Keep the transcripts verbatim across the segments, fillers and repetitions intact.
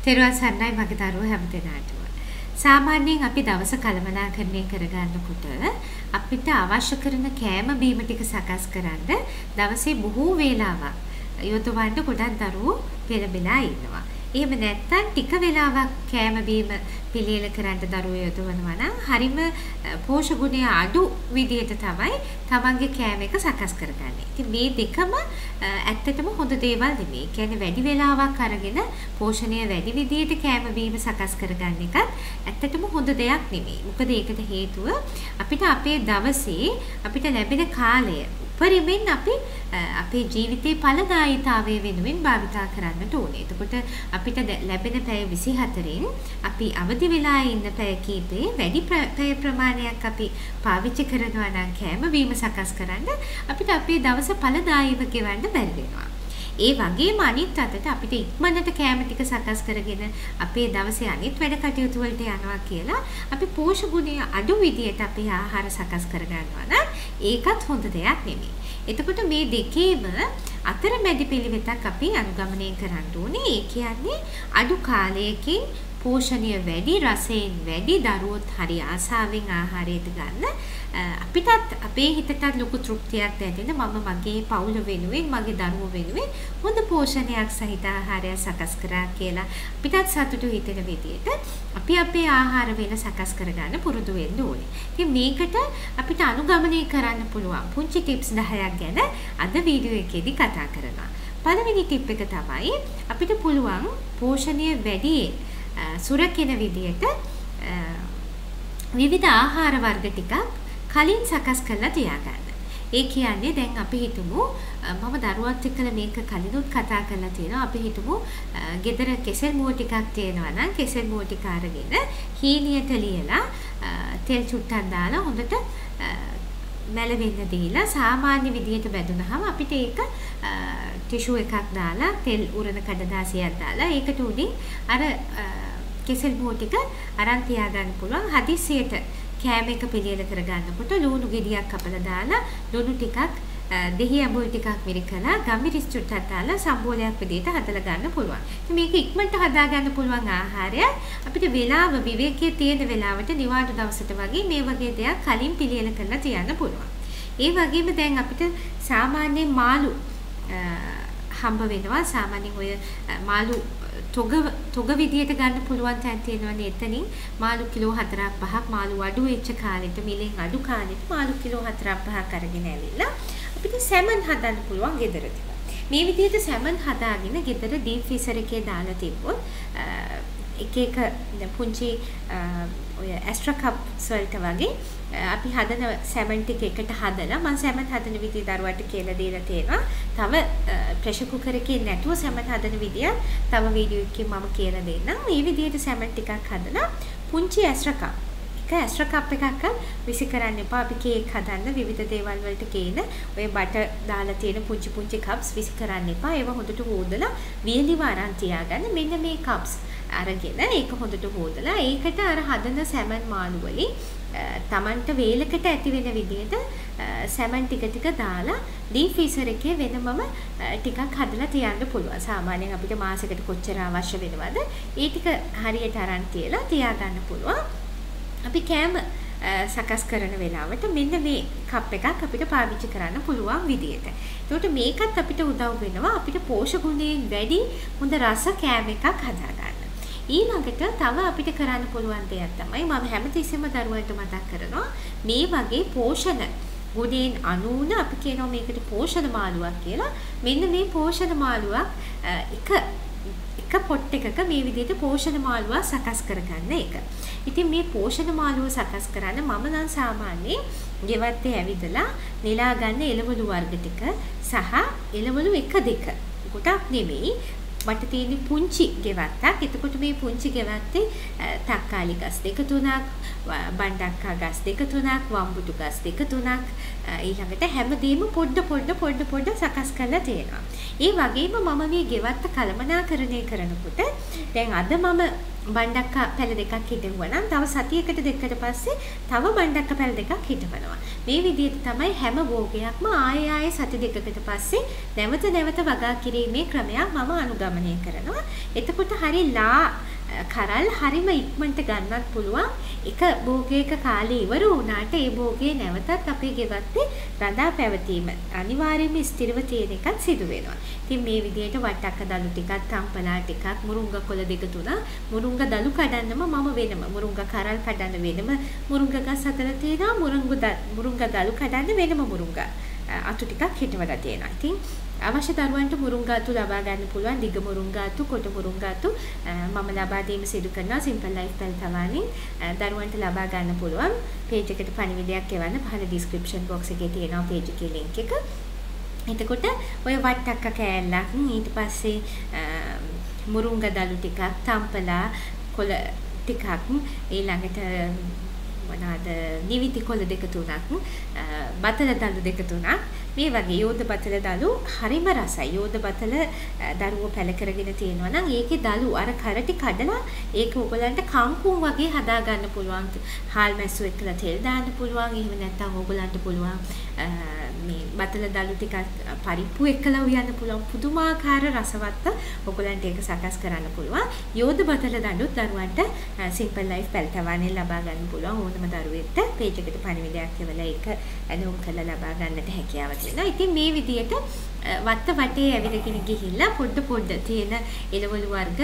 තෙරුවන් සරණයි මගේ දරුවෝ හැම දෙනාටම. සාමාන්‍යයෙන් අපි දවස කළමනාකරණය කරගන්නකොට අපිට අවශ්‍ය කරන කෑම බීම ටික සකස් කරන්න දවසේ බොහෝ වේලාවක් යොදවන්න ගොඩක් දරුවෝ පෙළඹෙලා ඉන්නවා. එහෙම නැත්නම් ටික වෙලාවක් කෑම බීම පිළියෙල කරන්න දරුවෝ යොදවනවා නම් හරිම පෝෂක ගුණය අඩු විදිහට තමයි තමන්ගේ කෑම එක සකස් කරගන්නේ. ඉතින් මේ දෙකම ඇත්තටම හොඳ දේවල් නෙමෙයි. කියන්නේ වැඩි වෙලාවක් අරගෙන පෝෂණය වැඩි විදිහට කෑම බීම සකස් කරගන්න එකත් ඇත්තටම හොඳ දෙයක් නෙමෙයි. මොකද ඒකට හේතුව අපිට අපේ දවසේ අපිට ලැබෙන කාලය උපරිමෙන් අපි අපේ ජීවිතේ ඵලදායීතාවය වෙනුවෙන් භාවිතා කරන්නට ඕනේ. එතකොට අපිට ලැබෙන පැය විසිහතරෙන් අපි අවදි වෙලා ඉන්න පැය කීපේ වැඩි පැය ප්‍රමාණයක් අපි පාවිච්චි කරනවා නම් කෑම බීම සකස් කරන්න අපිට අපේ දවස ඵලදායීව ගෙවන්න බැරි වෙනවා. ඒ වගේම අනිත් අතට අපිට ඉක්මනට කෑම ටික සකස් කරගෙන අපේ දවසේ අනිත් වැඩ කටයුතු වලට යනවා කියලා අපි පෝෂක ගුණය අඩු විදියට අපේ ආහාර සකස් කරගන්නවා නම් ඒකත් හොඳ දෙයක් නෙමෙයි. එතකොට මේ දෙකේම අතරමැදි පිළිවෙතක් අපි අනුගමනය කරන්න ඕනේ. ඒ කියන්නේ අඩු කාලයකින් පෝෂණය වැඩි රසයෙන් වැඩි දරුවොත් හරි ආසාවෙන් ආහාරයට ගන්න අපිටත් අපේ හිතට ලොකු තෘප්තියක් දැනෙන මම මගේ පවුල වෙනුවෙන් මගේ දරුවෝ වෙනුවෙන් හොඳ පෝෂණයක් සහිත ආහාරයක් සකස් කරා කියලා අපිටත් සතුටු හිතෙන විදිහට අපි අපේ ආහාර වේල සකස් කරගන්න පුරුදු වෙන්න ඕනේ. ඉතින් මේකට අපිට අනුගමනය කරන්න පුළුවන් පුංචි ටිප්ස් දහයක් ගැන අද වීඩියෝ එකේදී කතා කරනවා. පළවෙනි ටිප් එක තමයි අපිට පුළුවන් පෝෂණය වැඩි සුරකින විදියට විවිධ ආහාර වර්ග ටිකක් කලින් සකස් කරලා තියාගන්න. ඒ කියන්නේ දැන් අපි හිතමු මම දරුවත් එක්කලා මේක කලිනුත් කතා කරලා තියෙනවා. අපි හිතමු ගෙදර කෙසෙල් මුව ටිකක් තියෙනවා නම් කෙසෙල් මුව ටික අරගෙන හීනියට ලියලා තෙල් චුට්ටක් දාලා හොඳට මැලවෙන්න දීලා සාමාන්‍ය විදියට බැදුනහම අපිට ඒක ටිෂු එකක් දාලා තෙල් උරන කඩදාසියක් දාලා ඒකට උඩින් අර කෙසෙල් මුව ටික අරන් තියාගන්න පුළුවන්. හදිස්සියට කෑම එක පිළියෙල කරගන්නකොට ලුණු ගෙඩියක් කපලා දාලා ලුණු ටිකක් දෙහි ඇඹුල් ටිකක් මිරිකලා ගම්මිරිස් චුට්ටක් දාලා සම්බෝලයක් විදිහට හදලා ගන්න පුළුවන්. ඉතින් මේක ඉක්මනට හදා ගන්න පුළුවන් ආහාරයක්. අපිට වේලාව විවේකයේ තියෙන වෙලාවට නිවාඩු දවසට වගේ මේ වගේ දෙයක් කලින් පිළියෙල කරලා තියන්න පුළුවන්. ඒ වගේම දැන් අපිට සාමාන්‍යයෙන් මාළු හම්බ වෙනවා. සාමාන්‍යයෙන් ඔය මාළු තොග තොග විදියට ගන්න පුළුවන් තැන් තියෙනවානේ. එතනින් මාළු කිලෝ හතරක් පහක් මාළු අඩු වෙච්ච කාලෙට මිලෙන් අඩු කාලෙට මාළු කිලෝ හතරක් පහක් අරගෙන ඇවිල්ලා අපිට සැමන් හදන්න පුළුවන් ගෙදරදී. මේ විදිහට සැමන් හදාගෙන ගෙදර ඩීප් ෆ්‍රීසර් එකේ දාලා තිබ්බොත් එක එක පුංචි ඔය ඇස්ට්‍රා කප්ස් වලට වගේ අපි හදන සැමන් ටික එකට හදලා මම සැමන් හදන විදිය දරුවට කියලා දීලා තියෙනවා. තව ප්‍රෙෂර් කුකර් එකේ නැතුව සැමන් හදන විදිය තව වීඩියෝ එකකින් මම කියලා දෙන්නම්. මේ විදියට සැමන් ටිකක් හදලා පුංචි ඇස්ට්‍රා කප් එක ඇස්ට්‍රා කප් එකක් විසි කරන්න එපා. අපි කේක් හදන්න විවිධ දේවල් වලට කේන ඔය බටර් දාලා තියෙන පුංචි පුංචි කප්ස් විසි කරන්න එපා. ඒවා හොඳට හොදලා වියලිව අරන් තියාගන්න. මෙන්න මේ කප්ස් අරගෙන ඒක හොඳට හොදලා ඒකට අර හදන සැමන් මාළු වලින් තමන්ට වේලකට ඇති වෙන විදිහට සැමන් ටික ටික දාලා ඩීප් ෆ්‍රීසර් එකේ වෙනමම ටිකක් හදලා තියන්න පුළුවන්. සාමාන්‍යයෙන් අපිට මාසෙකට කොච්චර අවශ්‍ය වෙනවද ඒ ටික හරියට අරන් තියලා තියාගන්න පුළුවන්. අපි කෑම සකස් කරන වෙලාවට මෙන්න මේ කප් එකක් අපිට පාවිච්චි කරන්න පුළුවන් විදියට. ඒකට මේකත් අපිට උදව් වෙනවා අපිට පෝෂක ගුණයෙන් වැඩි හොඳ රස කෑම එකක් හදාගන්න. ඊළඟට තව අපිට කරන්න පුළුවන් දෙයක් තමයි මම හැමතිස්සෙම දරුවන්ට මතක් කරනවා මේ වගේ පෝෂණ ගුණයෙන් අනුන අපි කියනවා මේකට පෝෂණ මාළුවක් කියලා. මෙන්න මේ පෝෂණ මාළුවක් එක එක පොට් එකක මේ විදිහට පෝෂණ මාළුවක් සකස් කරගන්න එක. ඉතින් මේ පෝෂණ මාළුව සකස් කරන්න මම නම් සාමාන්‍යයෙන් ගෙවත්තේ ඇවිදලා නෙලා ගන්න එළවලු වර්ග ටික සහ එළවලු එක දෙක කොටක් නෙමෙයි මට තියෙන පුංචි ගෙවත්තක්. එතකොට මේ පුංචි ගෙවත්තේ තක්කාලි ගස් දෙක තුනක්, බණ්ඩක්කා ගස් දෙක තුනක්, වම්බුටු ගස් දෙක තුනක් ඊළඟට හැමදේම පොඩ පොඩ පොඩ පොඩ සකස් කරලා තියෙනවා. ඒ වගේම මම මේ ගෙවත්ත කළමනාකරණය කරනකොට දැන් අද මම බණ්ඩක්ක පැල දෙකක් හිටවුවා නම් තව සතියකට දෙකකට පස්සේ තව බණ්ඩක්ක පැල දෙකක් හිටවනවා. මේ විදිහට තමයි හැම භෝගයක්ම ආයෙ ආයෙ සති දෙකකට පස්සේ නැවත නැවත වගා කිරීමේ ක්‍රමයක් මම අනුගමනය කරනවා. එතකොට හරි ලා කරල් හරිම ඉක්මනට ගන්නත් පුළුවන්. එක භෝගයක කාලේ ඉවර වුණාට ඒ භෝගය නැවතත් අපේ ගෙවත්තේ රඳා පැවතීම අනිවාර්යයෙන්ම ස්ථිරව තියෙන එකක් සිදු වෙනවා. ඉතින් මේ විදිහට වට්ටක්ක දළු ටිකක්, තම්පලා ටිකක්, මුරුංගා කොළ දෙක තුනක්, මුරුංගා දළු කඩන්නම මම වෙනම, මුරුංගා කරල් කඩන්න වෙනම, මුරුංගා ගස් හතර තියෙනවා, මුරුංගා මුරුංගා දළු කඩන්න වෙනම මුරුංගා අතු ටිකක් හිටවලා තියෙනවා. ඉතින් අවශ්‍ය දරුවන්ට මුරුංගා අතු ලබා ගන්න පුළුවන්. දිග මුරුංගා අතු, කොට මුරුංගා අතු මම ලබා දීම සිදු කරනවා සිම්පල් ලයිෆ් පැල්තවානින්. දරුවන්ට ලබා ගන්න පුළුවන්. පේජ් එකට පණිවිඩයක් එවන්න. පහළ ඩිස්ක්‍රිප්ෂන් බොක්ස් එකේ තියෙනවා පේජ් එකේ link එක. එතකොට ඔය වට්ටක්ක කෑල්ලක්, ඊට පස්සේ මුරුංගා දළු ටිකක්, තම්පලා කොළ ටිකක්, ඊළඟට මොනවාද නිවිති කොළ දෙක තුනක්, බතල දළු දෙක තුනක්, මේ වගේ යෝධ බතල දළු හරිම රසයි. යෝධ බතල දරුවෝ පැල කරගෙන තියෙනවා නම් ඒකේ දළු අර කරටි කඩලා ඒක ඔයගලන්ට කම්කුම් වගේ හදා ගන්න පුළුවන්. හාල් මැස්සු එක්කලා තෙල් දාන්න පුළුවන්. එහෙම නැත්නම් ඔයගලන්ට පුළුවන් මේ බතල දළු ටිකක් පරිප්පු එක්කලා උයන්න පුළුවන්. පුදුමාකාර රසවත් ඔයගලන්ට ඒක සකස් කරන්න පුළුවන්. යෝධ බතල දඬුත් දරුවන්ට සිම්පල් ලයිෆ් පැල්තවානේ ලබා ගන්න පුළුවන්. ඕනම දරුවෙක්ට පේජ් එකට පණිවිඩයක් එවලා ඒක ඇනුම් කරලා ලබා ගන්නට හැකියාව තියෙනවා. ඉතින් මේ විදියට වත්ත වටේ ඇවිදගෙන ගිහිල්ලා පොඩ පොඩ තියෙන එළවලු වර්ග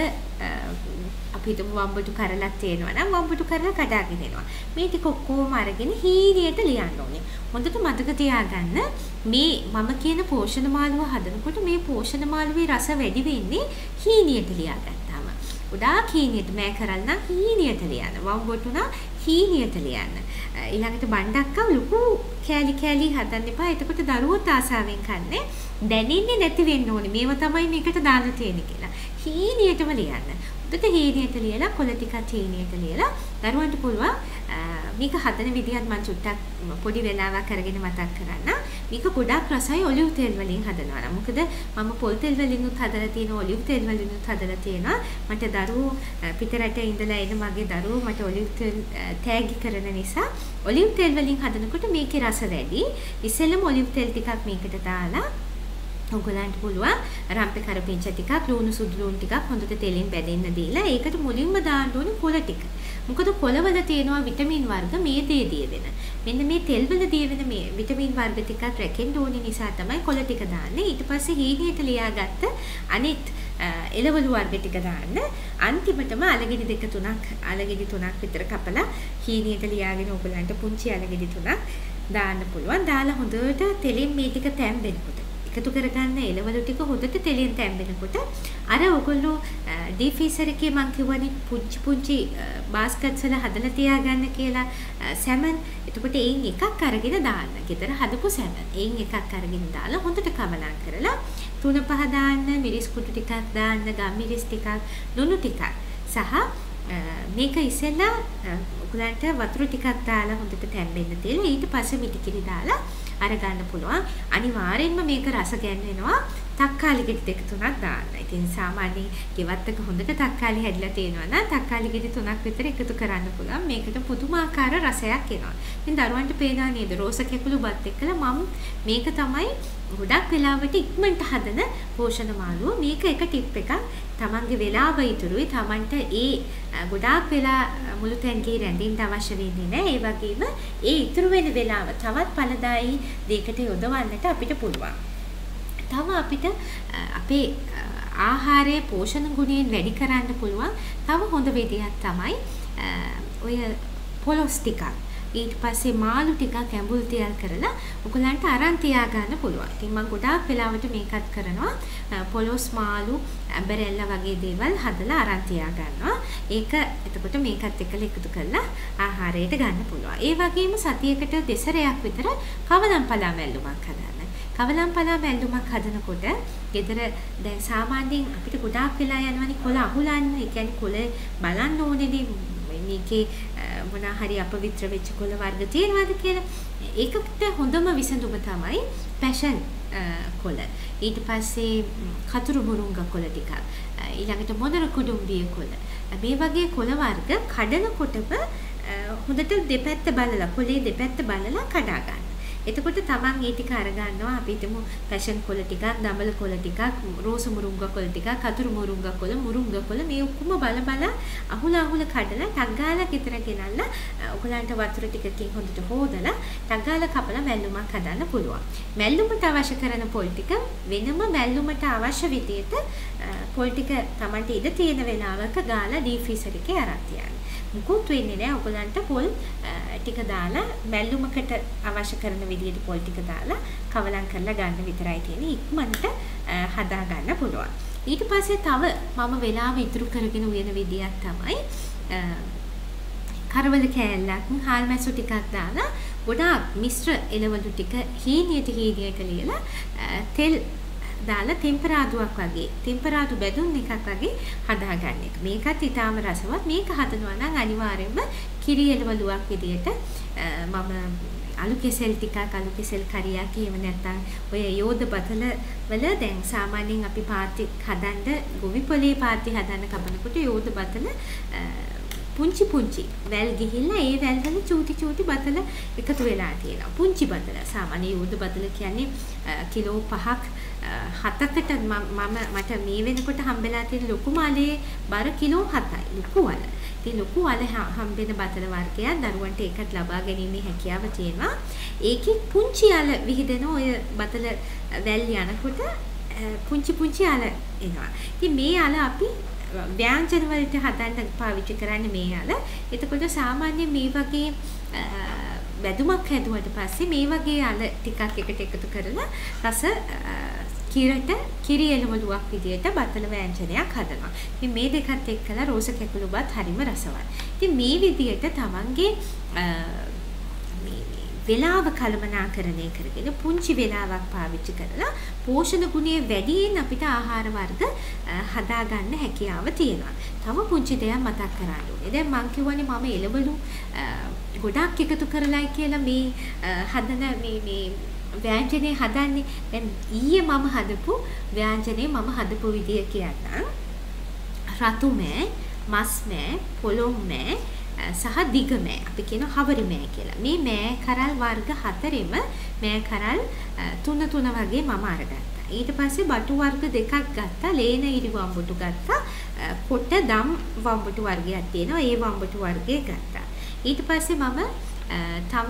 අපි හිතමු වම්බටු කරලක් තියෙනවා නම් වම්බටු කරල කඩාගෙන එනවා. මේ ටික ඔක්කොම අරගෙන හීනියට ලියන්න ඕනේ. හොඳට මතක තියාගන්න මේ මම කියන පෝෂණ මාළුව හදනකොට මේ පෝෂණ මාළුවේ රස වැඩි වෙන්නේ හීනියට ලියාගත්තාම. ගොඩාක් හීනියට මෑ කරල් නම් හීනියට ලියන්න. වම්බටු නම් හීනියට ලියන්න. ඊළඟට බණ්ඩක්ක ලොකු කෑලි කෑලි හදන්න එපා. එතකොට දරුවෝත් ආසාවෙන් කන්නේ. දැනෙන්නේ නැති වෙන්න ඕනේ. මේව තමයි මේකට දාලා තියෙන්නේ කියලා. හීනියටම ලියන්න. උඩට හීනියට ලියලා කොළ ටිකක් හීනියට ලියලා දරුවන්ට පුළුවන් මේක හදන විදිහත් මම චුට්ටක් පොඩි වෙලාවක් අරගෙන මතක් කරන්න. මේක ගොඩාක් රසයි ඔලිව් තෙල් වලින් හදනවා නම්. මොකද මම පොල් තෙල් වලින් උත් හදලා තියෙනවා, ඔලිව් තෙල් වලින් උත් හදලා තියෙනවා. මට දරුවෝ පිටරට ඉඳලා එන මගේ දරුවෝ මට ඔලිව් තෙල් තෑගි කරන නිසා ඔලිව් තෙල් වලින් හදනකොට මේකේ රස වැඩි. ඉස්සෙල්ලම ඔලිව් තෙල් ටිකක් මේකට දාලා ඔයගලන්ට පුළුවන් රම්පේ කරපිංච ටිකක්, ලුණු සුදු ලුණු ටිකක් හොඳට තෙලින් බැදෙන්න දීලා ඒකට මුලින්ම දාන්න ඕනේ කොළ ටික. මොකද කොළවල තියෙනවා විටමින් වර්ග මේ දේ දිය වෙන. මෙන්න මේ තෙල් වල දිය වෙන මේ විටමින් වර්ග ටිකක් රැකෙන්න ඕනේ නිසා තමයි කොළ ටික දාන්නේ. ඊට පස්සේ හීනියට ලියාගත්ත අනිත් එළවලු වර්ග ටික දාන්න. අන්තිමටම අලගෙඩි දෙක තුනක් අලගෙඩි තුනක් විතර කපලා හීනියට ලියාගෙන ඔයගලන්ට පුංචි අලගෙඩි තුනක් දාන්න පුළුවන්. දාලා හොඳට තෙලින් මේ ටික තැම්බෙනකොට එකතු කරගන්න එළවලු ටික හොඳට තෙලින් තැම්බෙනකොට අර ඔයගොල්ලෝ ඩීප් ෆ්‍රීසර් එකේ මං කියවනේ පුංචි පුංචි බාස්කට්ස් වල හදලා තියාගන්න කියලා සැමන්. එතකොට එයින් එකක් අරගෙන දාන්න. ගෙදර හදපු සැමන්. එයින් එකක් අරගෙන දාලා හොඳට කවලම් කරලා තුන පහ දාන්න, මිරිස් කුඩු ටිකක් දාන්න, ගම්මිරිස් ටිකක්, ලුණු ටිකක් සහ මේක ඉස්සෙල්ලා ඔයගලන්ට වතුර ටිකක් දාලා හොඳට තැම්බෙන්න තියලා ඊට පස්සේ මිටිකිරි දාලා අර ගන්න පුළුවන්. අනිවාර්යෙන්ම මේක රස ගැන්වෙනවා තක්කාලි ගෙඩි දෙක තුනක් දාන්න. ඉතින් සාමාන්‍යයෙන් ගෙවත්තක හොඳට තක්කාලි හැදිලා තියෙනවා නම් තක්කාලි ගෙඩි තුනක් විතර එකතු කරන්න පුළුවන්. මේකට පුදුමාකාර රසයක් එනවා. ඉතින් දරුවන්ට පේනවා නේද රෝස කැකුළු බත් එක්කලා මම මේක තමයි ගොඩක් වෙලාවට ඉක්මනට හදන පෝෂණ මාළුව. මේක එක ටිප් එකක්. තමන්ගේ වෙලාව ඉතුරුයි. තමන්ට ඒ ගොඩාක් වෙලා මුළු තැන්ගේ රැඳෙන්න අවශ්‍ය වෙන්නේ නැහැ. ඒ වගේම ඒ ඉතුරු වෙන වෙලාව තවත් ඵලදායී දෙයකට යොදවන්නට අපිට පුළුවන්. තව අපිට අපේ ආහාරයේ පෝෂණ ගුණයෙන් වැඩි කරන්න පුළුවන් තව හොඳ විදියක් තමයි ඔය පොලොස් ටිකක්. ඊට පස්සේ මාළු ටිකක් ඇඹුල් තියල් කරලා ඔයගලන්ට අරන් තියා ගන්න පුළුවන්. ඉතින් මම ගොඩාක් වෙලාවට මේකත් කරනවා. පොලොස් මාළු ඇඹරෙල්ල වගේ දේවල් හදලා අරන් තියා ගන්නවා. ඒක එතකොට මේකත් එක්කලා එකතු කරලා ආහාරයට ගන්න පුළුවන්. ඒ වගේම සතියකට දෙසරයක් විතර කවදම් පලා මැල්ලුමක් හදන්න. කවලම් පලා මැල්ලුමක් හදනකොට ගෙදර දැන් සාමාන්‍යයෙන් අපිට ගොඩාක් වෙලා යනවනේ කොළ අහුලන්න. ඒ කියන්නේ කොළ බලන්න ඕනේනේ මේකේ මොනවා හරි අපවිත්‍ර වෙච්ච කොළ වර්ග තියෙනවද කියලා. ඒකට හොඳම විසඳුම තමයි පැෂන් කොළ. ඊට පස්සේ කතුරු මුරුංගා කොළ ටිකක්. ඊළඟට මොනර කුඩුම්බිය කොළ. මේ වගේ කොළ වර්ග කඩනකොටම හොඳට දෙපැත්ත බලලා කොළේ දෙපැත්ත බලලා කඩා ගන්න. එතකොට තමන් ඒ ටික අර ගන්නවා අපි හිතමු පැෂන් කොළ ටිකක්, දඹල කොළ ටිකක්, රෝස මුරුංගා කොළ ටිකක්, කතුරු මුරුංගා කොළ, මුරුංගා කොළ මේ ඔක්කොම බල බල අහුල අහුල කඩලා ටක් ගාලා ගෙදර ගෙනල්ලා ඔයගලන්ට වතුර ටිකකින් හොඳට හොදලා ටක් ගාලා කපලා මැල්ලුමක් හදන්න පුළුවන්. මැල්ලුමට අවශ්‍ය කරන පොල් ටික වෙනම මැල්ලුමට අවශ්‍ය විදිහට පොල් ටික තමන්ට ඉඩ තියෙන වෙලාවක ගාලා ඩීප් ෆ්‍රීසර් එකේ අරන් තියන්න. මුකුත් වෙන්නේ නැහැ. ඔයගලන්ට පොල් ටික දාලා මැල්ලුමකට අවශ්‍ය කරන විදිහට පොල් ටික දාලා කවලම් කරලා ගන්න විතරයි තියෙන්නේ. ඉක්මනට හදා ගන්න පුළුවන්. ඊට පස්සේ තව මම වෙලාව ඉතුරු කරගෙන උයන විදියක් තමයි කරවල කෑල්ලක් හාල් මැස්සු ටිකක් දාලා ගොඩාක් මිශ්‍ර එළවලු ටික හීනියට හීනියට ලියලා තෙල් දාලා ටෙම්පරාදුවක් වගේ ටෙම්පරාදු බෙදුම් එකක් වගේ හදාගන්න එක. මේකත් ඊටාම රසවත්. මේක හදනවා නම් අනිවාර්යයෙන්ම කිරි එළවලුවක් විදියට මම අලු කෙසෙල් ටිකක් අලු කෙසෙල් කරියක් එහෙම නැත්නම් ඔය යෝධ බතල වල දැන් සාමාන්‍යයෙන් අපි පාටි හදන්න ගොවි පොලේ පාටි හදන්න කපනකොට යෝධ බතල පුංචි පුංචි වැල් ගිහිල්ලා ඒ වැල් වල චූටි චූටි බතල එකතු වෙලා තියෙනවා. පුංචි බතල සාමාන්‍ය යෝධ බතල කියන්නේ කිලෝ පහක් හතකට මම මට මේ වෙනකොට හම්බෙලා තියෙන ලොකු මාලේ බර කිලෝ හතයි. ලොකු වල. ඉතින් ලොකු වල හම්බෙන බතල වර්ගයක් දරුවන්ට ඒකත් ලබා ගැනීමේ හැකියාව තියෙනවා. ඒකේ පුංචි අල විහිදෙන ඔය බතල වැල් යනකොට පුංචි පුංචි අල එනවා. ඉතින් මේ අල අපි ව්‍යංජන වලට හදන්න පාවිච්චි කරන්නේ මේ අල. එතකොට සාමාන්‍ය මේ වගේ බැදුමක් හැදුවට පස්සේ මේ වගේ අල ටිකක් එකට එකතු කරලා රස කිරට කිරි එළවලුවක් විදියට බතල ව්‍යංජනයක් හදනවා. ඉතින් මේ දෙකත් එක්කලා රෝස කැකුළුබත් හරිම රසවත්. ඉතින් මේ විදියට තමන්ගේ මේ වෙලාව කළමනාකරණය කරගෙන පුංචි වෙලාවක් පාවිච්චි කරලා පෝෂණ ගුණය වැඩියෙන් අපිට ආහාර වර්ග හදා ගන්න හැකියාව තියෙනවා. තව පුංචි දෙයක් මතක් කරගන්න ඕනේ. දැන් මම කියවනේ මම එළවලු ගොඩක් එකතු කරලායි කියලා මේ හදන මේ මේ ව්‍යංජනේ හදන්නේ. දැන් ඊයේ මම හදපු ව්‍යංජනේ මම හදපු විදිය කියන්නම්. රතු මෑ, මස් මෑ, පොළොම් මෑ සහ දිග මෑ. අපි කියන හවරි මෑ කියලා. මේ මෑ කරල් වර්ග හතරෙම මෑ කරල් තුන තුන වගේ මම අරගත්තා. ඊට පස්සේ බටු වර්ග දෙකක් ගත්තා. ලේන ඉරි වම්බුටු ගත්තා. කොට දම් වම්බුටු වර්ගයක් තියෙනවා. ඒ වම්බුටු වර්ගය ගත්තා. ඊට පස්සේ මම තව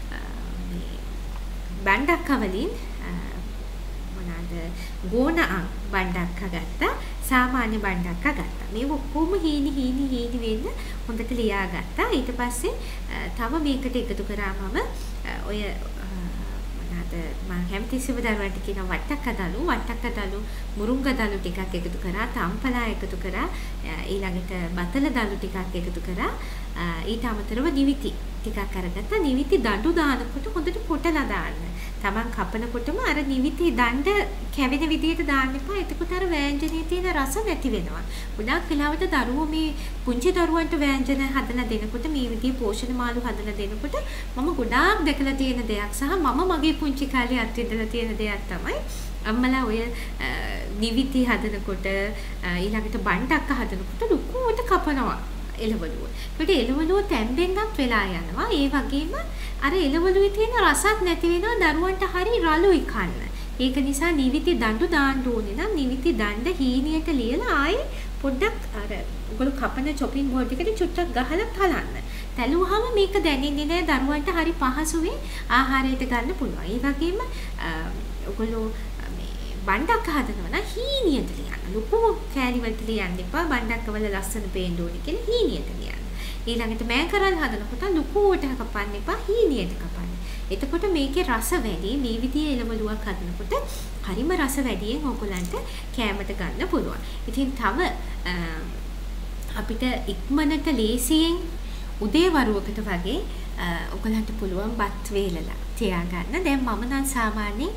බණ්ඩක්ක වලින් මොනවාද ගෝණා බණ්ඩක්ක ගත්තා. සාමාන්‍ය බණ්ඩක්ක ගත්තා. මේ ඔක්කොම හීනි හීනි හීනි වෙන්න හොඳට ලියාගත්තා. ඊට පස්සේ තව මේකට එකතු කරා මම ඔය මොනවාද මම හැමතිස්සෙම දරුවන්ට කියන වට්ටක්ක දලු වට්ටක්ක දලු මුරුංග දලු ටිකක් එකතු කරා. තම්පලා එකතු කරා. ඊළඟට බතල දලු ටිකක් එකතු කරා. ඊට අමතරව නිවිති ටිකක් අරගත්තා. නිවිති දඬු දානකොට හොඳට කොටලා දාන්න. තමන් කපනකොටම අර නිවිති දඬ කැවෙන විදියට දාන්න එපා. එතකොට අර ව්‍යංජනයේ තියෙන රස නැති වෙනවා. ගොඩක් වෙලාවට දරුවෝ මේ පුංචි දරුවන්ට ව්‍යංජන හදලා දෙනකොට මේ විදිහේ පෝෂණ මාළු හදලා දෙනකොට මම ගොඩාක් දැකලා තියෙන දෙයක් සහ මම මගේ පුංචි කාලේ අත්විඳලා තියෙන දෙයක් තමයි අම්මලා ඔය නිවිති හදනකොට ඊළඟට බණ්ඩක්ක හදනකොට ලොකුවට කපනවා එළවලුව. ඒකට එළවලුව තැම්බෙන්නත් වෙලා යනවා. ඒ වගේම අර එළවලුවේ තියෙන රසක් නැති වෙනවා. දරුවන්ට හරි රළුයි කන්න. ඒක නිසා නිවිති දඬු දාන්න ඕනේ නම් නිවිති දඬ හීනියට ලියලා ආයේ පොඩ්ඩක් අර ඔයගොල්ලෝ කපන චොපින් බෝඩ් එකට චුට්ටක් ගහලා තලන්න. තැලුවාම මේක දැනෙන්නේ නැහැ. දරුවන්ට හරි පහසුවෙන් ආහාරයට ගන්න පුළුවන්. ඒ වගේම ඔයගොල්ලෝ බණ්ඩක්ක හදනවා නම් හීනියට ලියන්න. ලොකු කෑලි වලට ලියන්න එපා. බණ්ඩක්ක වල ලස්සන පේන්න ඕනේ කියලා හීනියට ලියන්න. ඊළඟට මෑ කරල් හදනකොට ලොකුවට කපන්න එපා. හීනියට කපන්න. එතකොට මේකේ රස වැඩි. මේ විදිහේ එළවලුවක් හදනකොට හරිම රස වැඩියෙන් ඕගොල්ලන්ට කෑමට ගන්න පුළුවන්. ඉතින් තව අපිට ඉක්මනට ලේසියෙන් උදේ වරුවකට වගේ ඔයගලන්ට පුළුවන් බත් වේලලා තියාගන්න. දැන් මම නම් සාමාන්‍යයෙන්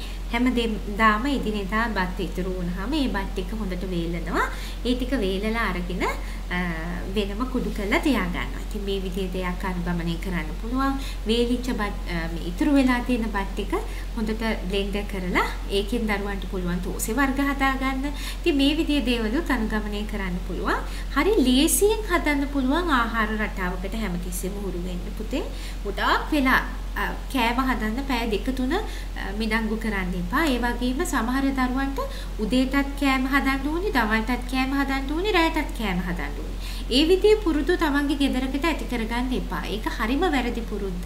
හැමදාම එදිනෙදා බත් ඉතුරු වුණාම ඒ බත් ටික හොඳට වේලනවා. ඒ ටික වේලලා අරගෙන වෙනම කුඩු කරලා තියා ගන්නවා. ඉතින් මේ විදිහේ දෙයක් අනුගමනය කරන්න පුළුවන්. වේලිච්ච බත් මේ ඉතුරු වෙලා තියෙන බත් ටික හොඳට බ්ලෙන්ඩර් කරලා ඒකෙන් දරුවන්ට පුළුවන් තෝසේ වර්ග හදා ගන්න. ඉතින් මේ විදිහේ දේවලුත් අනුගමනය කරන්න පුළුවන්. හරි ලේසියෙන් හදන්න පුළුවන් ආහාර රටාවකට හැමතිස්සෙම හුරු වෙන්න පුතේ. ගොඩාක් වෙලා කෑම හදන්න පැය දෙක තුන මිඩංගු කරන්න එපා. ඒ වගේම සමහර දරුවන්ට උදේටත් කෑම හදන්න ඕනේ, දවල්ටත් කෑම හදන්න ඕනේ, රාත්‍රියටත් කෑම හදන්න ඕනේ. ඒ විදිහේ පුරුදු තමන්ගේ ගෙදරකට ඇති කරගන්න එපා. ඒක හරිම වැරදි පුරුද්දක්.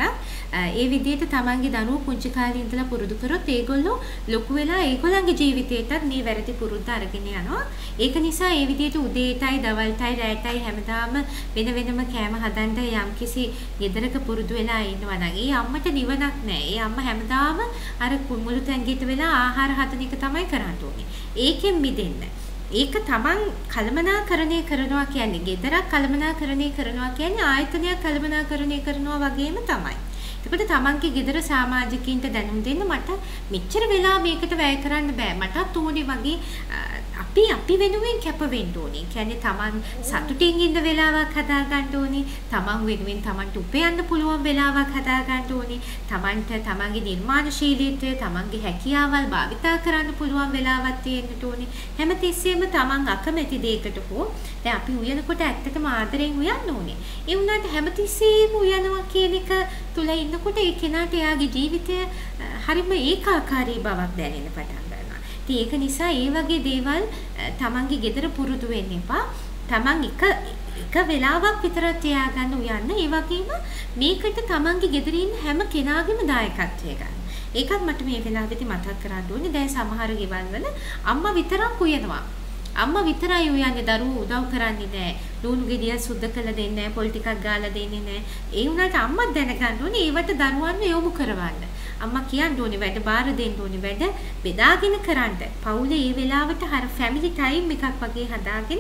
ඒ විදිහට තමන්ගේ දරුවෝ පුංචි කාලේ ඉඳලා පුරුදු කරොත් ඒගොල්ලෝ ලොකු වෙලා ඒගොල්ලන්ගේ ජීවිතේටත් මේ වැරදි පුරුද්ද අරගෙන යනවා. ඒක නිසා ඒ විදිහට උදේටයි, දවල්ටයි, රාත්‍රියටයි හැමදාම වෙන වෙනම කෑම හදන්න යම්කිසි ගෙදරක පුරුදු වෙලා ඉන්නවා නම් ඒ අම්මට නිවනක් නෑ. ඒ අම්මා හැමදාම අර කුමුළු තැන්ගිට වෙලා ආහාර හදන එක තමයි කරන්න ඕනේ. ඒකෙන් මිදෙන්න. ඒක තමන් කළමනාකරණය කරනවා කියන්නේ ගෙදරක් කළමනාකරණය කරනවා කියන්නේ ආයතනයක් කළමනාකරණය කරනවා වගේම තමයි. එතකොට තමන්ගේ ගෙදර සමාජිකින්ට දැනුම් දෙන්න මට මෙච්චර වෙලා මේකට වැය කරන්න බෑ. මටත් ඕනේ වගේ අපි අපි වෙනුවෙන් කැප වෙන්න ඕනේ. කියන්නේ තමන් සතුටින් ඉන්න වෙලාවක් හදා ගන්න ඕනේ. තමන් වෙනුවෙන් තමන්ට උපයන්න පුළුවන් වෙලාවක් හදා ගන්න ඕනේ. තමන්ට තමන්ගේ නිර්මාණශීලීත්වය, තමන්ගේ හැකියාවල් භාවිතා කරන්න පුළුවන් වෙලාවක් තියෙන්න ඕනේ. හැමතිස්සෙම තමන් අකමැති දෙයකට හෝ දැන් අපි උයනකොට ඇත්තටම ආදරෙන් උයන්න ඕනේ. ඒ වුණාට හැමතිස්සෙම උයනවා කියන එක තුල ඉන්නකොට ඒ කෙනාට එයාගේ ජීවිතය හරිම ඒකාකාරී බවක් දැනෙන්න පටන් ගන්නවා. ඉතින් ඒක නිසා ඒ වගේ දේවල් තමන්ගේ ගෙදර පුරුදු වෙන්න එපා. තමන් එක එක වෙලාවක් විතර තියාගන්න උයන්න. ඒ වගේම මේකට තමන්ගේ ගෙදර ඉන්න හැම කෙනාගේම දායකත්වය ගන්න. ඒකත් මට මේ වෙලාවෙදි මතක් කරන්න ඕනේ. දැන් සමහර ගෙවල් වල අම්මා විතරක් උයනවා. අම්මා විතරයි උයන්නේ, දරුවෝ උදව් කරන්නේ නැහැ. ලුණු ගෙඩිය සුද්ධ කරලා දෙන්නේ නැහැ, පොල් ටිකක් ගාලා දෙන්නේ නැහැ. ඒ වුණාට අම්මා දැනගන්න ඕනේ ඒවට දරුවන්ව යොමු කරවන්න. අම්මා කියන්න ඕනේ වැඩ බාර දෙන්න ඕනේ, වැඩ බෙදාගෙන කරන්න. පවුලේ ඒ වෙලාවට හර ෆැමිලි ටයිම් එකක් වගේ හදාගෙන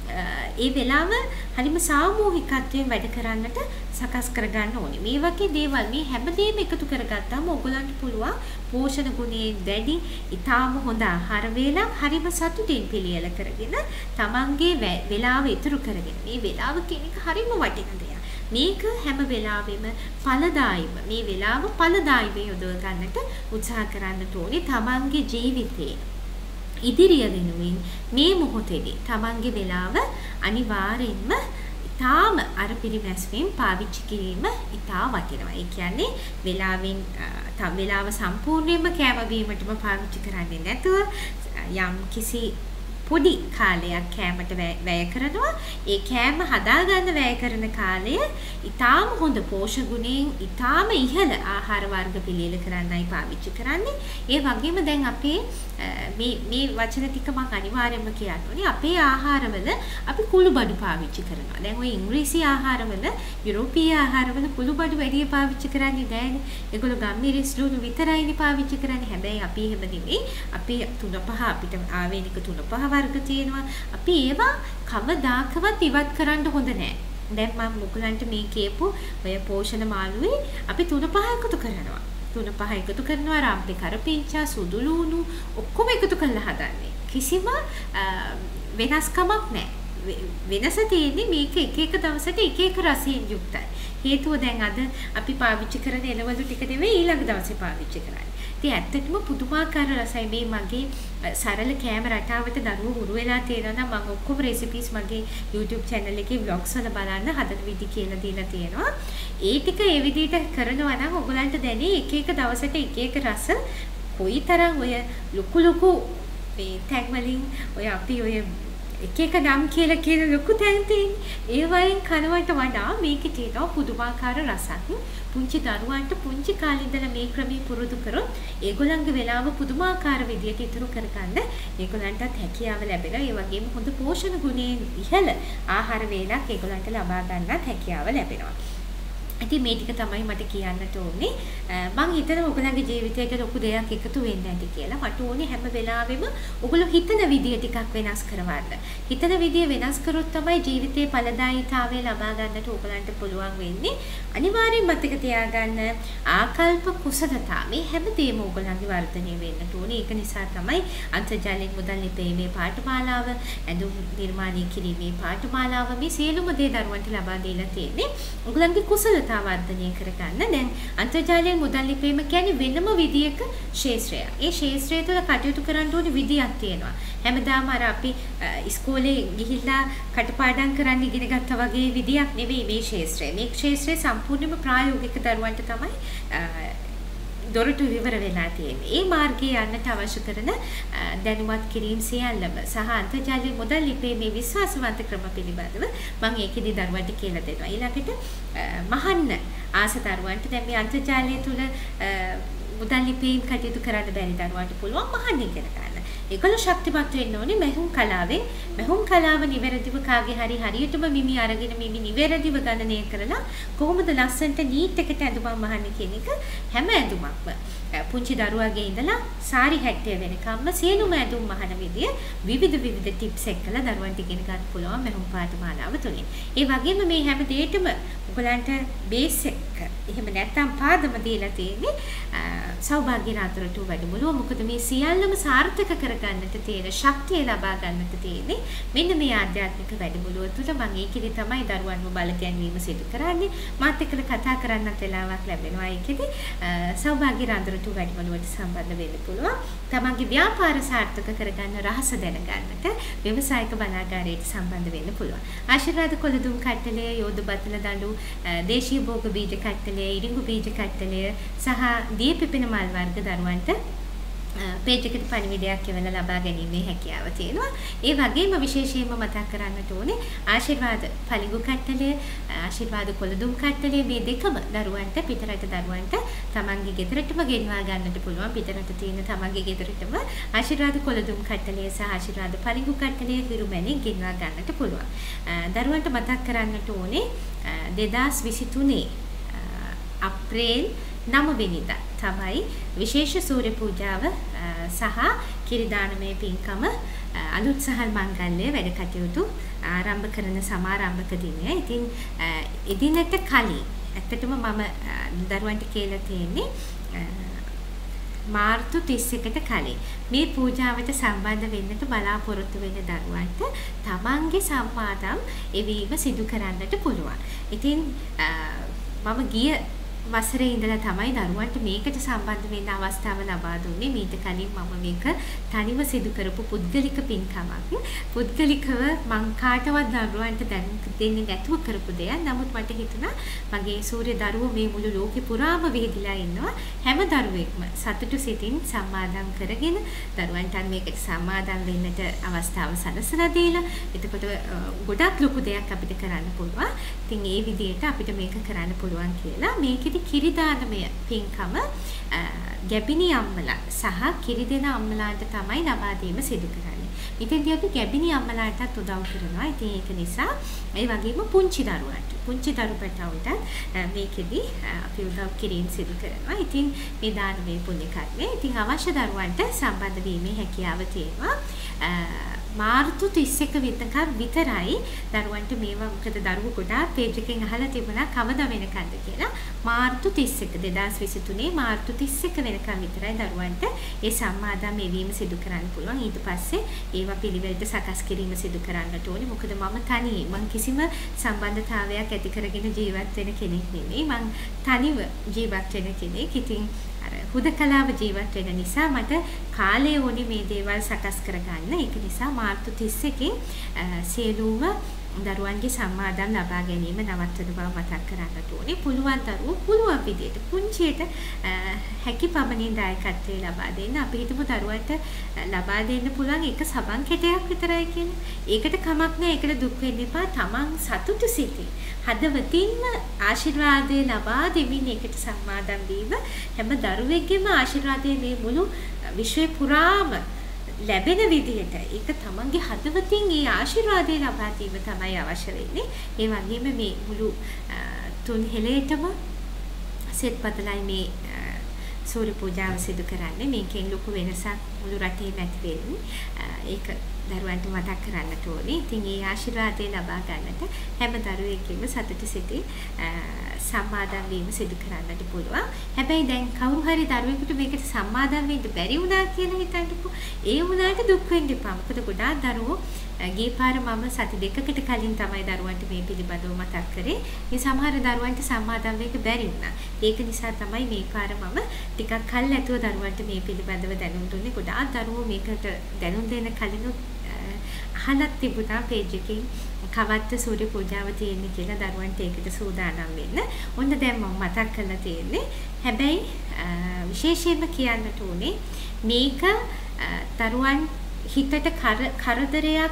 ඒ වෙලාව හරිම සාමූහිකත්වයෙන් වැඩ කරන්නට සකස් කරගන්න ඕනේ. මේ වගේ දේවල් මේ හැමදේම එකතු කරගත්තාම ඔයගලන්ට පුළුවන් පෝෂණ ගුණයෙන් වැඩි ඊටාම හොඳ ආහාර වේලක් හරිම සතුටින් පිළියෙල කරගෙන තමන්ගේ වෙලාව ඉතුරු කරගෙන මේ වෙලාව කියන එක හරිම වටින දෙයක්. මේක හැම වෙලාවෙම ඵලදායිව මේ වෙලාව ඵලදායිව යොදව ගන්නට උත්සාහ කරන්න ඕනේ. තමන්ගේ ජීවිතේ ඉදිරිය වෙනුවෙන් මේ මොහොතේදී තමන්ගේ වෙලාව අනිවාර්යෙන්ම ඊටාම අර පිරිමැස්මෙන් පාවිච්චි කිරීම ඊටා වටිනවා. ඒ කියන්නේ වෙලාවෙන් තම වෙලාව සම්පූර්ණයෙන්ම කෑම බීමටම පාවිච්චි කරන්නේ නැතුව යම් කිසි පොඩි කාලයක් කෑමට වැය කරනවා. ඒ කෑම හදාගන්න වැය කරන කාලය ඊටාම හොඳ පෝෂක ගුණයෙන් ඊටාම ඉහළ ආහාර වර්ග පිළියෙල කරන්නයි පාවිච්චි කරන්නේ. ඒ වගේම දැන් අපේ මේ මේ වචන ටික මම අනිවාර්යයෙන්ම කියන්න ඕනේ. අපේ ආහාරවල අපි කුළුබඩු පාවිච්චි කරනවා. දැන් ওই ඉංග්‍රීසි ආහාරවල, යුරෝපීය ආහාරවල කුළුබඩු වැඩි පාවිච්චි කරන්නේ නැහැනේ. ඒගොල්ලෝ ගම්මිරිස් ලුණු විතරයිනේ පාවිච්චි කරන්නේ. හැබැයි අපි එහෙම නෙවෙයි. අපි තුන පහ අපිට ආවේනික තුන පහ වර්ග තියෙනවා. අපි ඒවා කවදාකවත් ඉවත් කරන්න හොඳ නැහැ. දැන් මම මුගලන්ට මේ කියපු ඔය පෝෂණ මාළුවේ අපි තුන පහ එකතු කරනවා. තුන පහ එකතු කරනවා, රම්පේ කරපිංචා, සුදු ලුණු ඔක්කොම එකතු කරලා හදන්නේ. කිසිම වෙනස්කමක් නැහැ. වෙනස තියෙන්නේ මේක එක එක දවසට එක එක රසයෙන් යුක්තයි. හේතුව දැන් අද අපි පාවිච්චි කරන එළවලු ටික නෙවෙයි ඊළඟ දවසේ පාවිච්චි කරන්නේ. ඉතින් ඇත්තටම පුදුමාකාර රසයි මේ මගේ සරල කෑම රටාවට දරුවෝ හුරු වෙලා තියෙනවා නම් මම ඔක්කොම රෙසිපීස් මගේ YouTube channel එකේ vlogs වල බලන්න හදන විදි කියලා දීලා තියෙනවා. ඒ ටික ඒ විදිහට කරනවා නම් ඔයගලන්ට දැනේ එක එක දවසට එක එක රස කොයිතරම් ඔය ලොකු ලොකු මේ tag වලින් ඔය අපි ඔය එක එක නම් කියලා කියන ලොකු තැන් තියෙන ඒ වයින් කනවට වඩා මේකේ තියෙනවා පුදුමාකාර රසක්. පුංචි දරුවන්ට පුංචි කාලේ ඉඳලා මේ ක්‍රමී පුරුදු කරොත් ඒගොල්ලන්ගේ වෙලාව පුදුමාකාර විදියට ඉතුරු කරගන්න ඒගොල්ලන්ටත් හැකියාව ලැබෙනවා. ඒ වගේම හොඳ පෝෂණ ගුණයෙන් ඉහළ ආහාර වේලක් ඒගොල්ලන්ට ලබා ගන්නත් හැකියාව ලැබෙනවා. ඉතින් මේ ටික තමයි මට කියන්නට ඕනේ. මම හිතනවා ඔයගලගේ ජීවිතයට ලොකු දෙයක් එකතු වෙන්න ඇති කියලා. මට ඕනේ හැම වෙලාවෙම ඔයගොල්ලෝ හිතන විදිය ටිකක් වෙනස් කරවන්න. හිතන විදිය වෙනස් කරොත් තමයි ජීවිතේ ඵලදායීතාවය ලබා ගන්නට ඔයගලන්ට පුළුවන් වෙන්නේ. අනිවාර්යෙන් මතක තියාගන්න ආකල්ප කුසලතා මේ හැමදේම ඔයගලන්ගේ වර්ධනය වෙන්නට ඕනේ. ඒක නිසා තමයි අන්තර්ජාලයෙන් මුදල් ලිපීමේ පාඨමාලාව, ඇඳුම් නිර්මාණය කිරීමේ පාඨමාලාව මේ සියලුම දේ දරුවන්ට ලබා දීලා තියෙන්නේ. ඔයගලන්ගේ කුසලතා වර්ධනය කරගන්න. දැන් අන්තර්ජාලයෙන් මුදල් ලිපීම කියන්නේ වෙනම විදියක ශාස්ත්‍රයක්. ඒ ශාස්ත්‍රය තුළ කටයුතු කරන්න ඕනේ විදියක් තියෙනවා. හැමදාම අර අපි ඉස්කෝලේ ගිහිල්ලා කටපාඩම් කරන්න ඉගෙන ගත්තා වගේ විදියක් නෙවෙයි මේ ශාස්ත්‍රය. මේ ශාස්ත්‍රය සම්පූර්ණයෙන්ම ප්‍රායෝගික දරුවන්ට තමයි දොරටු විවර වෙලා තියෙන්නේ. ඒ මාර්ගයේ යන්නට අවශ්‍ය කරන දැනුවත් කිරීම සියල්ලම සහ අන්තර්ජාලයේ මුදල් ලිපීමේ විශ්වාසවන්ත ක්‍රම පිළිබඳව මම ඒකෙදි දරුවන්ට කියලා දෙනවා. ඊළඟට මහන්න ආස දරුවන්ට දැන් මේ අන්තර්ජාලය තුල මුදල් ලිපීම් කටයුතු කරන්න බැරි දරුවන්ට පුළුවන් මහන්න ඉගෙන ගන්න. ඒගොල්ලෝ ශක්තිමත් වෙන්න ඕනේ මෙහුම් කලාවේ. මෙහුම් කලාව නිවැරදිව කාගේ හරි හරියටම මිමි අරගෙන මිමි නිවැරදිව ගණනය කරලා කොහොමද ලස්සන්ට නීට් එකට ඇඳුමක් මහන්න කියන එක හැම ඇඳුමක්ම පුංචි දරුවාගේ ඉඳලා සාරි හැට්ටය වෙනකම්ම සියලුම ඇඳුම් මහන විදිය විවිධ විවිධ ටිප්ස් එක්කලා දරුවන්ට ඉගෙන ගන්න පුළුවන් මෙහුම් පාඨමාලාව තුලින්. ඒ වගේම මේ හැම දෙයකම ඔයගලන්ට බේස් එක එහෙම නැත්නම් පාදම දීලා තියෙන්නේ සෞභාග්‍ය රාත්‍රටු වැඩමුළුව. මොකද මේ සියල්ලම සාර්ථක කරගන්නට තියෙන ශක්තිය ලබා ගන්නට තියෙන්නේ මෙන්න මේ ආධ්‍යාත්මික වැඩමුළුව තුළ. මම ඒකෙදි තමයි දරුවන්ව බල ගැන්වීම සිදු කරන්නේ. මාත් එක්කලා කතා කරන්නත් වෙලාවක් ලැබෙනවා. ඒකෙදි සෞභාග්‍ය රාත්‍රටු වැඩමුළුවට සම්බන්ධ වෙන්න පුළුවන්. තමන්ගේ ව්‍යාපාර සාර්ථක කරගන්න රහස දැනගන්නට ව්‍යවසායික බලාගාරයට සම්බන්ධ වෙන්න පුළුවන්. ආශිර්වාද කොළදුම් කට්ටලය, යෝධ බතල දඬු, දේශීය භෝග බීජ කට්ටලය, ඉරිඟු බීජ කට්ටලය සහ දිය පිපෙන මල් වර්ග දරුවන්ට පේජ් එකට පණිවිඩයක් එවලා ලබා ගැනීමේ හැකියාව තියෙනවා. ඒ වගේම විශේෂයෙන්ම මතක් කරන්නට ඕනේ ආශිර්වාද පලිඟු කට්ටලය, ආශිර්වාද කොළදුම් කට්ටලය මේ දෙකම දරුවන්ට පිටරට දරුවන්ට තමන්ගේ ගෙදරටම ගෙන්වා ගන්නට පුළුවන්. පිටරට තියෙන තමන්ගේ ගෙදරටම ආශිර්වාද කොළදුම් කට්ටලය සහ ආශිර්වාද පලිඟු කට්ටලය හිරුමැණින් ගෙන්වා ගන්නට පුළුවන්. දරුවන්ට මතක් කරන්නට ඕනේ දෙදාස් විසිතුනේ අප්‍රේල් නව වෙනිදා තමයි විශේෂ සූර්ය පූජාව සහ කිරිදානමය පින්කම අලුත් සහල් මංගල්‍ය වැඩ කටයුතු ආරම්භ කරන සමාරම්භක දිනය. ඉතින් එදිනට කලින් ඇත්තටම මම දරුවන්ට කියලා තියෙන්නේ මාර්තු තිස් එකට කලින් මේ පූජාවට සම්බන්ධ වෙන්නට බලාපොරොත්තු වෙන දරුවන්ට තමන්ගේ සම්මාදම් එවීම සිදු කරන්නට පුළුවන්. ඉතින් මම ගිය වසරේ ඉඳලා තමයි දරුවන්ට මේකට සම්බන්ධ වෙන්න අවස්ථාව ලබා දුන්නේ. මීට කලින් මම මේක තනිව සිදු කරපු පුද්ගලික පින්කමක්. පුද්ගලිකව මං කාටවත් දරුවන්ට දැනුම් දෙන්නේ නැතුව කරපු දෙයක්. නමුත් මට හිතුණා මගේ සූර්ය දරුවෝ මේ මුළු ලෝකෙ පුරාම විහිදිලා ඉන්නවා. හැම දරුවෙක්ම සතුටු සිතින් සම්මාදම් කරගෙන දරුවන්ට මේකට සම්මාදම් වෙන්නට අවස්ථාව සලසලා දීලා එතකොට ගොඩක් ලොකු දෙයක් අපිට කරන්න පුළුවන්. ඉතින් ඒ විදිහට අපිට මේක කරන්න පුළුවන් කියලා මේකෙදි කිරිදානමය පින්කම ගැබිනි අම්මලා සහ කිරිදෙන අම්මලාට තමයි ලබා දීම සිදු කරන්නේ. ඉතින්දී අපි ගැබිනි අම්මලාටත් උදව් කරනවා. ඉතින් ඒක නිසා ඒ වගේම පුංචි දරුවන්ට පුංචි දරු පැටවුන්ට මේකෙදි අපි උදව් කිරීම සිදු කරනවා. ඉතින් මේ දානමය පුණ්‍ය කර්මය ඉතින් අවශ්‍ය දරුවන්ට සම්බන්ධ වීමේ හැකියාව තියෙනවා. මාර්තු තිස් එක වෙනකම් විතරයි දරුවන්ට මේවා මොකද දරුවෝ ගොඩාක් පේජ් එකෙන් අහලා තිබුණා කවදා වෙනකන්ද කියලා. මාර්තු තිස් එක දෙදාස් විසිතුනේ මාර්තු තිස් එක වෙනකම් විතරයි දරුවන්ට ඒ සම්මාදම් එවීම සිදු කරන්න පුළුවන්. ඊට පස්සේ ඒවා පිළිවෙලට සකස් කිරීම සිදු කරන්නට ඕනේ. මොකද මම තනියෙන් මම කිසිම සම්බන්ධතාවයක් ඇති කරගෙන ජීවත් වෙන කෙනෙක් නෙමෙයි. මම තනිව ජීවත් වෙන කෙනෙක්. ඉතින් අර හුදකලාව ජීවත් වෙන නිසා මට කාලය ඕනේ මේ දේවල් සකස් කරගන්න. ඒක නිසා මාර්තු තිස් එකෙන් සියලුම දරුවන්ගේ සම්මාදම් ලබා ගැනීම නවත්වන බව මතක් කරගන්න ඕනේ. පුළුවන් දරුවෝ පුළුවන් විදිහට පුංචියට හැකි පමණින් දායකත්වය ලබා දෙන්න. අපි හිතමු දරුවන්ට ලබා දෙන්න පුළුවන් එක සබන් කැටයක් විතරයි කියලා. ඒකට කමක් නැහැ. ඒකට දුක් වෙන්න එපා. තමන් සතුටු සිතින් හදවතින්ම ආශිර්වාදය ලබා දෙමින් ඒකට සම්මාදම් වීම හැම දරුවෙක්ගේම ආශිර්වාදයේ මේ මුළු විශ්වය පුරාම ලැබෙන විදිහට ඒක තමන්ගේ හදවතින් ඒ ආශිර්වාදය ලබා දීම තමයි අවශ්‍ය වෙන්නේ. ඒ වගේම මේ මුළු තුන් හෙළේටම සෙත් පතලයි මේ සූර්ය පූජාව සිදු කරන්නේ. මේකෙන් ලොකු වෙනසක් මුළු රටේම ඇති වෙන්නේ. ඒක දරුවන්ට මතක් කරන්නට ඕනේ. ඉතින් ඒ ආශිර්වාදය ලබා ගන්නට හැම දරුවෙකුම සතුට සිතින් සම්මාදම් වීම සිදු කරන්නට පුළුවන්. හැබැයි දැන් කවුරු හරි දරුවෙකුට මේකට සම්මාදම් වෙන්න බැරි වුණා කියලා හිතන්නකෝ. ඒ වුණාට දුක් වෙන්න එපා. මොකද ගොඩාක් දරුවෝ ගිය පාර මම සති දෙකකට කලින් තමයි දරුවන්ට මේ පිළිබඳව මතක් කරේ. මේ සමහර දරුවන්ට සම්මාදම් වෙන්න බැරි වුණා. ඒක නිසා තමයි මේ පාර මම ටිකක් කල් ඇතුව දරුවන්ට මේ පිළිබඳව දැනුම් දුන්නේ. ගොඩාක් දරුවෝ මේකට දැනුම් දෙන්න කලින් අහලක් තිබුණා පේජ් එකකින් කවත්ත සූර්ය පූජාව තියෙන්නේ කියලා දරුවන්ට ඒකට සූදානම් වෙන්න. ඔන්න දැන් මම මතක් කරලා තියෙන්නේ. හැබැයි විශේෂයෙන්ම කියන්නට ඕනේ මේක දරුවන් හිතට කරදරයක්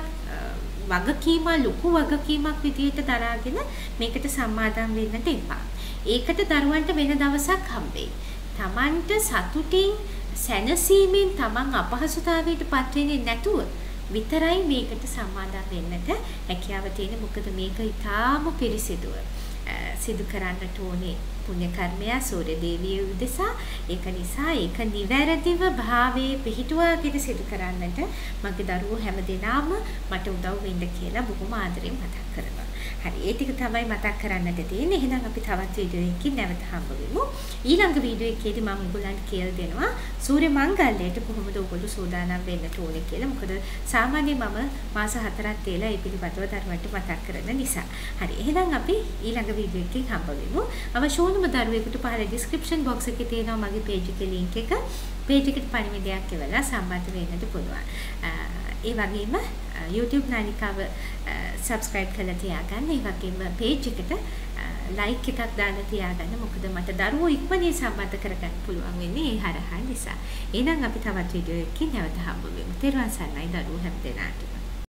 වගකීම ලොකු වගකීමක් විදියට දරාගෙන මේකට සම්මාදම් වෙන්නට එපා. ඒකට දරුවන්ට වෙන දවසක් හම්බෙයි. Tamanට සතුටින් සැනසීමෙන් Taman අපහසුතාවයට පත් වෙන්නේ නැතුව විතරයි මේකට සම්මාදම් වෙන්නට හැකියාව තියෙන. මොකද මේක ඊටාම පිරිසිදුව සිදු කරන්නට ඕනේ පුණ්‍ය කර්මය සූර්ය දේවිය උදෙසා. ඒක නිසා ඒක නිවැරදිව භාවයේ පිහිටුවාගෙන සිදු කරන්නට මගේ දරුවෝ හැමදෙනාම මට උදව් වෙන්න කියලා බොහොම ආදරෙන් මතක් කරනවා. හරි, ඒ ටික තමයි මතක් කරන්නට තියෙන්නේ. එහෙනම් අපි තවත් වීඩියෝ එකකින් නැවත හම්බ වෙමු. ඊළඟ වීඩියෝ එකේදී මම ඔයගොල්ලන්ට කියලා දෙනවා සූර්ය මංගල්‍යයට කොහොමද ඔයගොල්ලෝ සූදානම් වෙන්න ඕනේ කියලා. මොකද සාමාන්‍යයෙන් මම මාස හතරක් තියලා ඒ පිළිබඳව දරුවන්ට මතක් කරන නිසා. හරි, එහෙනම් අපි ඊළඟ වීඩියෝ එකකින් හම්බ වෙමු. අවශ්‍ය ඕනම දරුවෙකුට පහළ description box එකේ තියෙනවා මගේ page එකේ link එක. page එකට පණිවිඩයක් එවලා සම්බන්ධ වෙන්නත් පුළුවන්. ඒ වගේම YouTube නාලිකාව subscribe කරලා තියාගන්න. ඒ වගේම page එකට like එකක් දාලා තියාගන්න. මොකද මට දරුවෝ ඉක්මනින් සම්බන්ධ කරගන්න පුළුවන් වෙන්නේ ඒ හරහා නිසා. එහෙනම් අපි තවත් වීඩියෝ එකකින් නැවත හම්බ වෙමු. තෙරුවන් සරණයි දරුවෝ හැමදෙනාට.